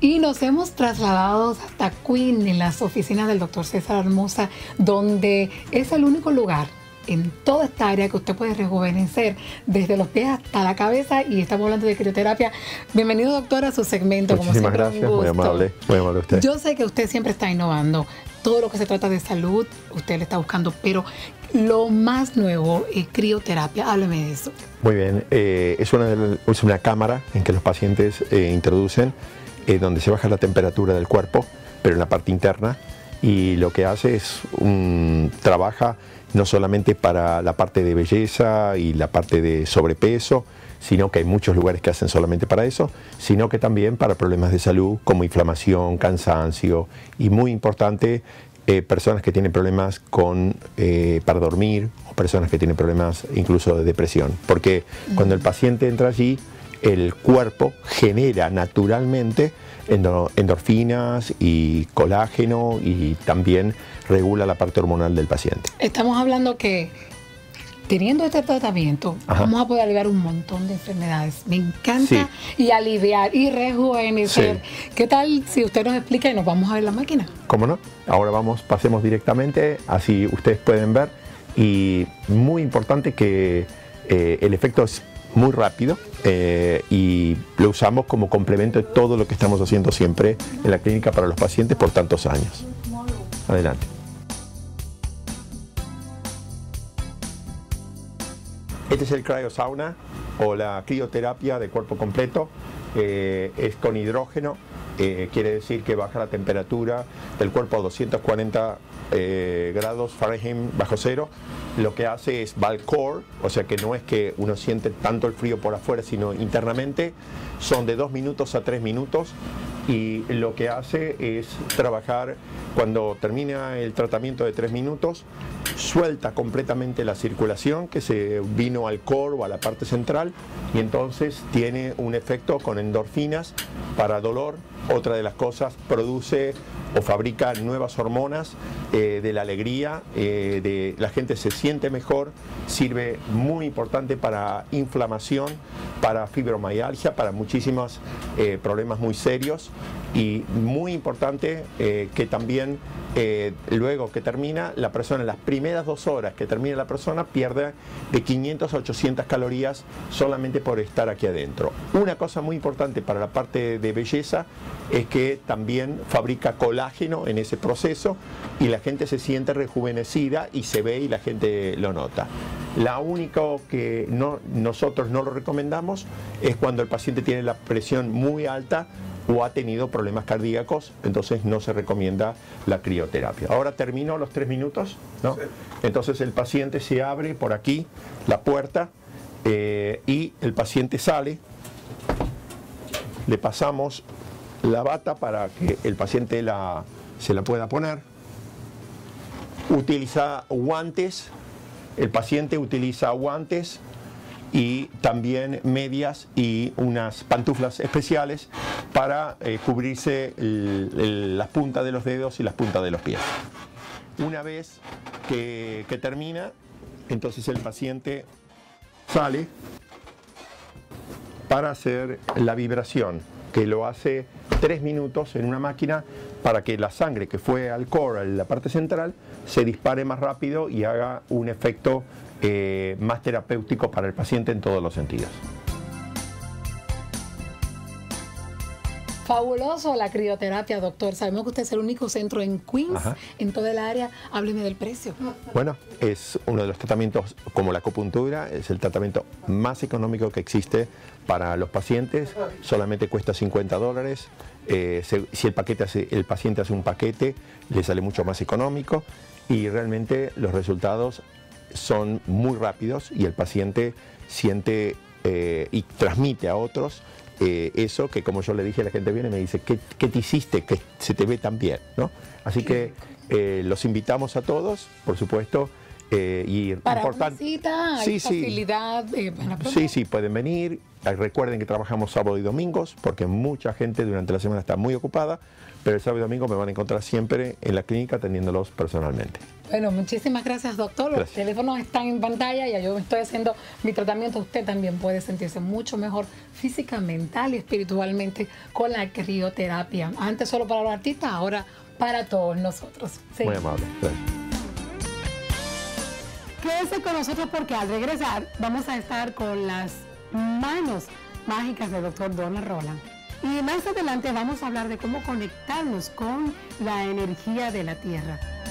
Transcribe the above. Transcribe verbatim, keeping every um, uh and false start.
Y nos hemos trasladado hasta Queen, en las oficinas del doctor César Hermosa, donde es el único lugar en toda esta área que usted puede rejuvenecer desde los pies hasta la cabeza, y estamos hablando de crioterapia. Bienvenido, doctor, a su segmento. Muchísimas como gracias, muy amable, muy amable usted. Yo sé que usted siempre está innovando. Todo lo que se trata de salud, usted le está buscando, pero lo más nuevo es crioterapia. Hábleme de eso. Muy bien, eh, es, una de, es una cámara en que los pacientes eh, introducen, eh, donde se baja la temperatura del cuerpo, pero en la parte interna, y lo que hace es un, trabaja no solamente para la parte de belleza y la parte de sobrepeso, sino que hay muchos lugares que hacen solamente para eso, sino que también para problemas de salud como inflamación, cansancio y, muy importante, eh, personas que tienen problemas con, eh, para dormir, o personas que tienen problemas incluso de depresión. Porque cuando el paciente entra allí, el cuerpo genera naturalmente endorfinas y colágeno, y también regula la parte hormonal del paciente. Estamos hablando que teniendo este tratamiento, Ajá, vamos a poder aliviar un montón de enfermedades. Me encanta. Sí. Y aliviar y rejuvenecer. Sí. ¿Qué tal si usted nos explica y nos vamos a ver la máquina? ¿Cómo no? Ahora vamos, pasemos directamente, así ustedes pueden ver. Y muy importante que eh, el efecto es muy rápido, eh, y lo usamos como complemento de todo lo que estamos haciendo siempre en la clínica para los pacientes por tantos años. Adelante. Este es el cryosauna, o la crioterapia de cuerpo completo. Eh, es con hidrógeno, eh, quiere decir que baja la temperatura del cuerpo a doscientos cuarenta eh, grados Fahrenheit bajo cero. Lo que hace es va al core, o sea que no es que uno siente tanto el frío por afuera, sino internamente. Son de dos minutos a tres minutos, y lo que hace es trabajar cuando termina el tratamiento de tres minutos, suelta completamente la circulación que se vino al core o a la parte central, y entonces tiene un efecto con endorfinas para dolor. Otra de las cosas, produce o fabrica nuevas hormonas eh, de la alegría, eh, de la gente se siente mejor, sirve muy importante para inflamación, para fibromialgia, para muchísimos eh, problemas muy serios, y muy importante eh, que también eh, luego que termina la persona, en las primeras dos horas que termina la persona, pierde de quinientas a ochocientas calorías solamente por estar aquí adentro. Una cosa muy importante para la parte de belleza es que también fabrica colágeno en ese proceso, y la gente se siente rejuvenecida y se ve y la gente lo nota. La única que no, nosotros no lo recomendamos es cuando el paciente tiene la presión muy alta o ha tenido problemas cardíacos, entonces no se recomienda la crioterapia. Ahora termino los tres minutos, ¿no? Sí. Entonces el paciente se abre por aquí la puerta, eh, y el paciente sale, le pasamos la bata para que el paciente la, se la pueda poner, utiliza guantes, el paciente utiliza guantes y también medias y unas pantuflas especiales para eh, cubrirse el, el, las puntas de los dedos y las puntas de los pies. Una vez que, que termina, entonces el paciente sale para hacer la vibración, que lo hace tres minutos en una máquina para que la sangre que fue al core, a la parte central, se dispare más rápido y haga un efecto eh, más terapéutico para el paciente en todos los sentidos. Fabuloso la crioterapia, doctor. Sabemos que usted es el único centro en Queens, Ajá, en toda el área. Hábleme del precio. Bueno, es uno de los tratamientos, como la acupuntura, es el tratamiento más económico que existe para los pacientes. Solamente cuesta cincuenta dólares. Eh, se, si el, paquete hace, el paciente hace un paquete, le sale mucho más económico, y realmente los resultados son muy rápidos, y el paciente siente eh, y transmite a otros Eh, eso que, como yo le dije, la gente viene y me dice, ¿qué, qué te hiciste? Que se te ve tan bien, ¿no? Así que eh, los invitamos a todos, por supuesto, Eh, y para importante, una cita, hay sí, sí, facilidad. Eh, para sí, sí, pueden venir. Recuerden que trabajamos sábado y domingos, porque mucha gente durante la semana está muy ocupada, pero el sábado y domingo me van a encontrar siempre en la clínica atendiéndolos personalmente. Bueno, muchísimas gracias, doctor. Los Gracias. teléfonos están en pantalla, ya yo estoy haciendo mi tratamiento. Usted también puede sentirse mucho mejor física, mental y espiritualmente con la crioterapia. Antes solo para los artistas, ahora para todos nosotros. Sí. Muy amable. Gracias. Quédese con nosotros porque al regresar vamos a estar con las manos mágicas del doctor Donald Roland. Y más adelante vamos a hablar de cómo conectarnos con la energía de la Tierra.